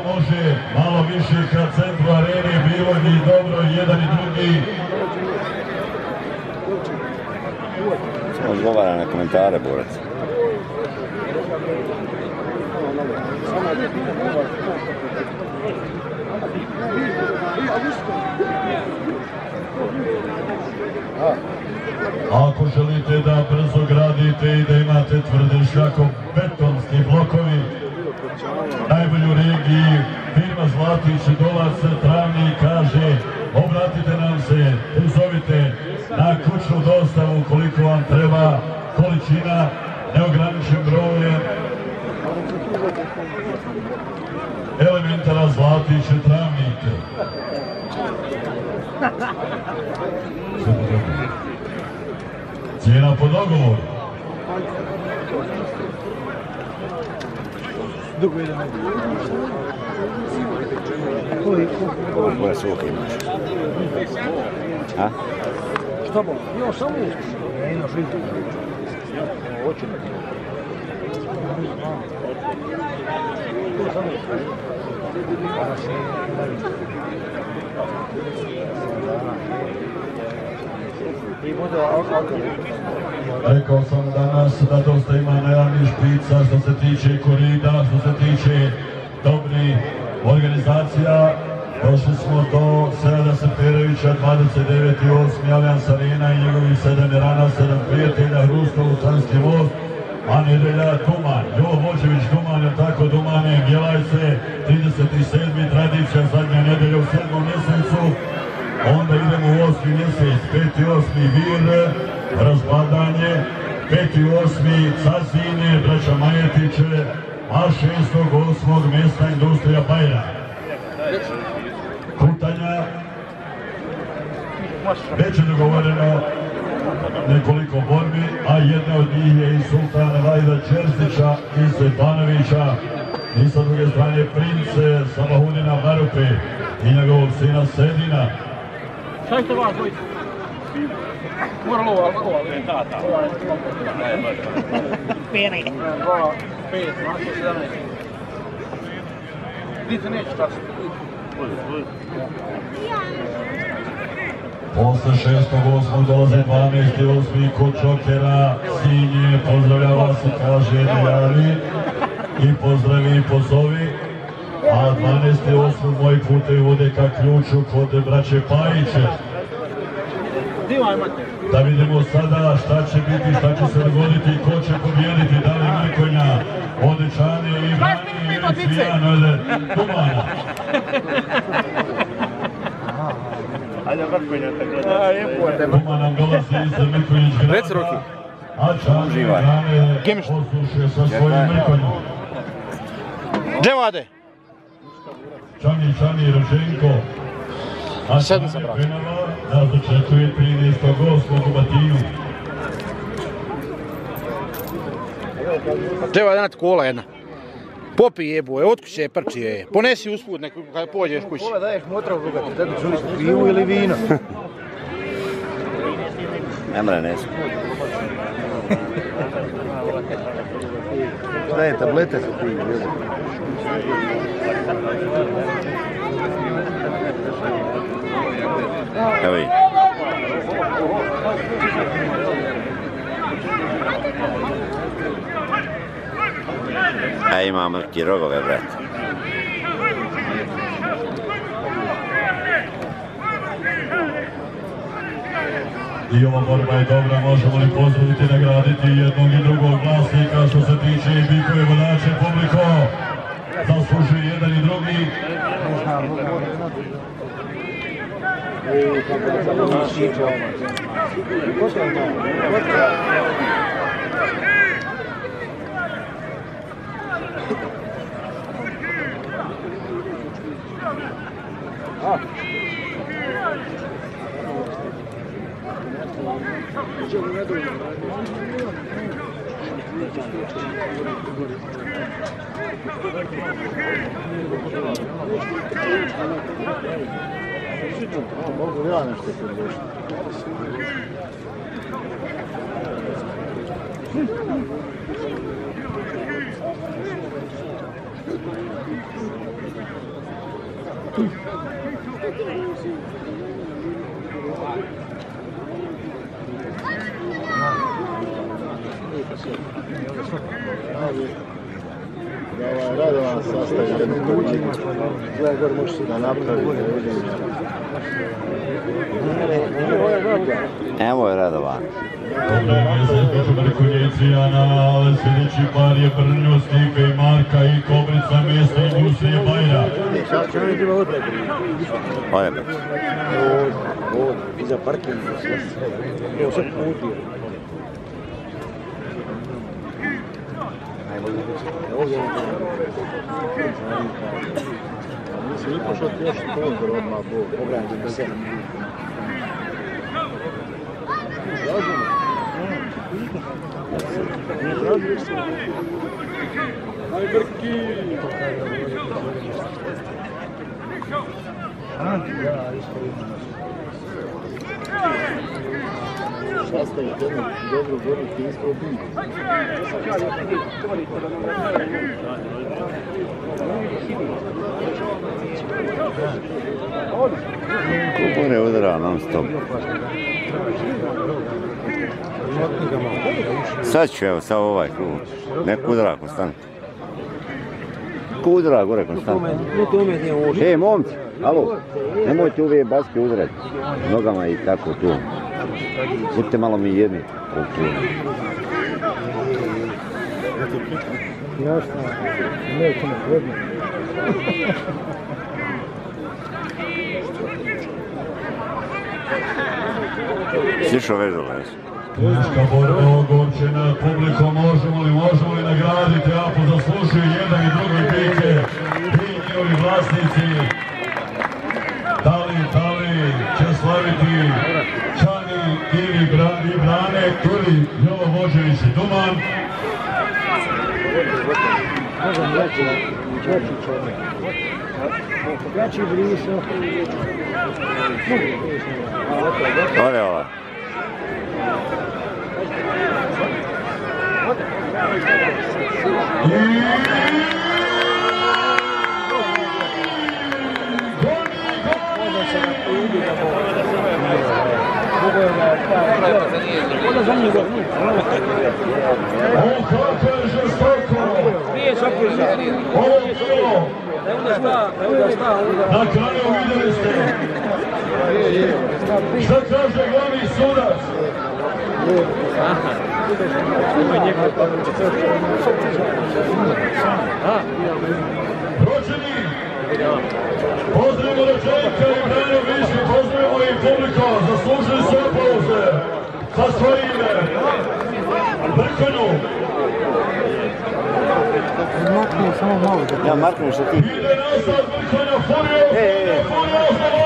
može malo više ka centru arene, bilo i dobro jedan i drugi. Samo odgovara na komentare, borac. Ako želite da brzo gradite i da imate tvrde šljako-betonski blokovi, najbolju regiji, firma Zlatić i Dolac Travni kaže, obratite nam se, uzovite na kućnu dostavu koliko vam treba, količina, neograničen broj, elementara Zlatić i Travnik. Cijena po dogovoru. Koja se uvijek imaš? A? Šta bo? Jo, samo uspješno. Ne, na življu. Hoće da ti. Rekao sam danas da dosta ima najavnih špica što se tiče Korida, što se tiče dobrih organizacija. Došli smo do Sreda Seferovića, 29.8. Allianz Arena i njegovih 7 rana, 7 prijatelja, Hrustov, Sanski most, a nedelja Duman. Jovo Vođević Duman, je tako Dumane, Bjelajce, 37. tradicija, zadnja nedelja u 7. mjesecu. Onda idemo u 8. mjesec, 5.8. Vir, razbadanje, 5.8. Cazine, braća Majetiće, a 6.8. mjesta Industrija Bajra. Kutanja, već je dogovoreno nekoliko borbi, a jedna od njih je i Sultana Vajda Čerstića iz Banovića i sa druge strane prince Samahudina Marupe i njegovog sina Sedina. Šta ćete vas dvojica? Moralo ova. Pene. 2, 5, 17. Vidite, neće časno. Posle 6.8. dolaze 12.8. kod Čokera, Sinje, pozdravlja vas i kaže Dejari i pozdravi i pozovi. A 12.8. moji putevi vode ka ključu kod braće Pajiće. Da vidimo sada šta će biti, šta će se dogoditi i ko će pobijediti, da li Mrkonja, od Ćanije i Brani ili Cvijan od Dumana. Ajde, Mrkonja tako. Duman nam dolazi iz Mrkonjić grada, a Ćanije i Brani poslušuje sa svojim Mrkonjom. Gdje vade? Ćaniji Rođenko, a Ćanije Penava nas dočekuje 13.8. u Batinu. Treba dati kola jedna. Popi jeboje, od kuće prči je. Ponesi usput kada pođeš kući. Kola daješ motra u rugati, da bi čuli pivu ili vino. Ne mre, nesu. Šta je, tablete su pivu? Evo i. A ima mrki rogove, brate. I ova borba je dobra, možemo li pozdraviti i nagraditi jednog i drugog vlasnika što se tiče i bikove vodače publiko. Zaslužuje jedan i drugi. Mogu ja nešto predložiti. Radovan sastavljen tuđi, da napravi. Evo je Radovan. Mrkonje i Cvijana, ali sljedeći par je Brnjo, Stipe i Marka i Kobrica, mjesto i Industrije Bajra. Ode Beć. Ovdje, iza parkinga, evo sad putio. Ovdje Mislim, i pošao ti još sponsor odmah Bog. obrađen na sebe. Razumno? Aj, Brki! Sastavite jednu dobru borbu ti isto ubiti. Kupore udara non stop. Sad ću evo, sad ovaj krug. Nek udara konstantno. Ko udara gore konstantno? Ej, momci, alo, nemojte uvijek baske udarati nogama i tako tu. Budite malo mi jedni. Jasno, nećemo predno. Slišao vežala jesu. Teška borba ogorčena, publiko, možemo li nagraditi, Apo zaslužuju jedan i drugi bike, i njihovi vlasnici. Da li će slaviti Ćani ili Brane, ili Jovo Božević i Duman. Možem jači čovjek. Jači briso. Ode ova. Na kraju vidjeli ste šta kaže glavni sudac. Rođeni, pozdravimo Rođenka i Brano Višnji, pozdravimo i publiko, zaslužili su aplauze za svoje ime. Mrkonju. Ja Marko što ti. Ide nazad Mrkonja, Furio,